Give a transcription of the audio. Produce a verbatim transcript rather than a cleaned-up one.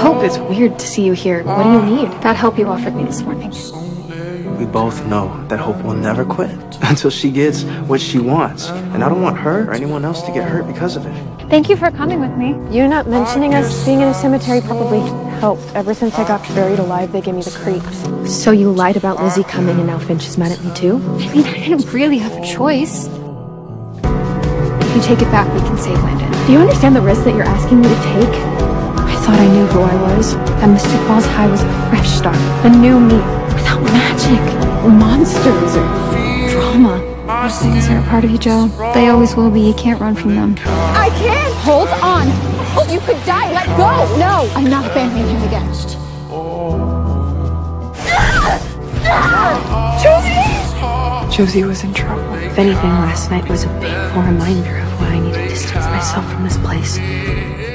Hope, it's weird to see you here. What do you need? That help you offered me this morning. We both know that Hope will never quit until she gets what she wants. And I don't want her or anyone else to get hurt because of it. Thank you for coming with me. You not mentioning us being in a cemetery probably helped. Ever since I got buried alive, they gave me the creeps. So you lied about Lizzie coming and now Finch is mad at me too? I mean, I didn't really have a choice. If you take it back, we can save Landon. Do you understand the risk that you're asking me to take? I thought I knew who I was. That Mystic Falls High was a fresh start. A new me. Without magic, or monsters, or drama. Those things are a part of you, Joe. They always will be. You can't run from them. I can't! Hold on! Oh, you could die! Let go! No! I'm not abandoning him again. Josie! Josie was in trouble. If anything, last night was a painful reminder of why I need to distance myself from this place.